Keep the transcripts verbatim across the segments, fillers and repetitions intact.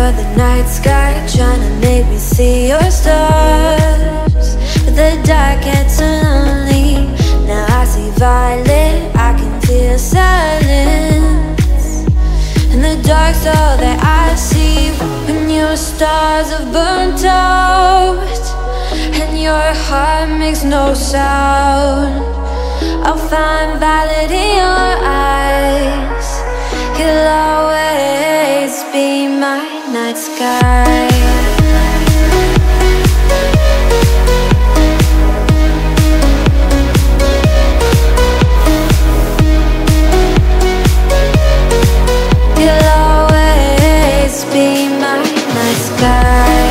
of the night sky, trying to make me see your stars. But the dark gets lonely. Now I see violet, I can feel silence. In the dark's all that I see. When your stars have burnt out and your heart makes no sound, I'll find violet in your eyes. You'll always be my night sky. You'll always be my night sky.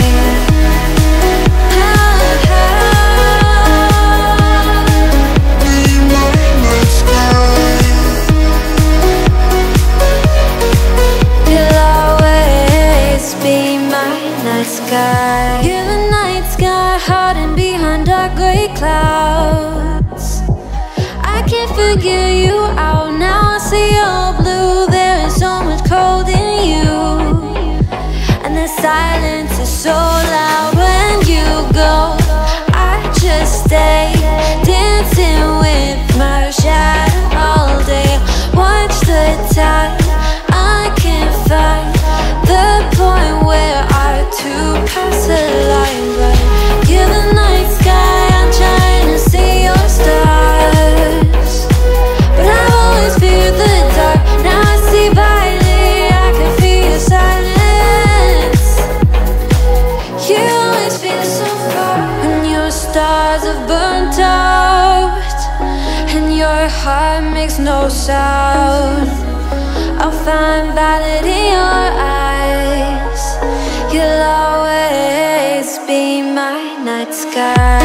Sky. You're the night sky, hiding behind dark gray clouds. I can't figure you out now. I see you're blue. There is so much cold in you, and the silence is so loud when you go. I just stay dancing with my shadow all day. Watch the tide. I can't find the point where our two pass the line, but you're the night sky. I'm trying to see your stars, but I've always feared the dark. Now I see violet, I can feel your silence. You always feel so far when your stars have burnt out and your heart makes no sound. I'll find violet in your eyes. You'll always be my night sky.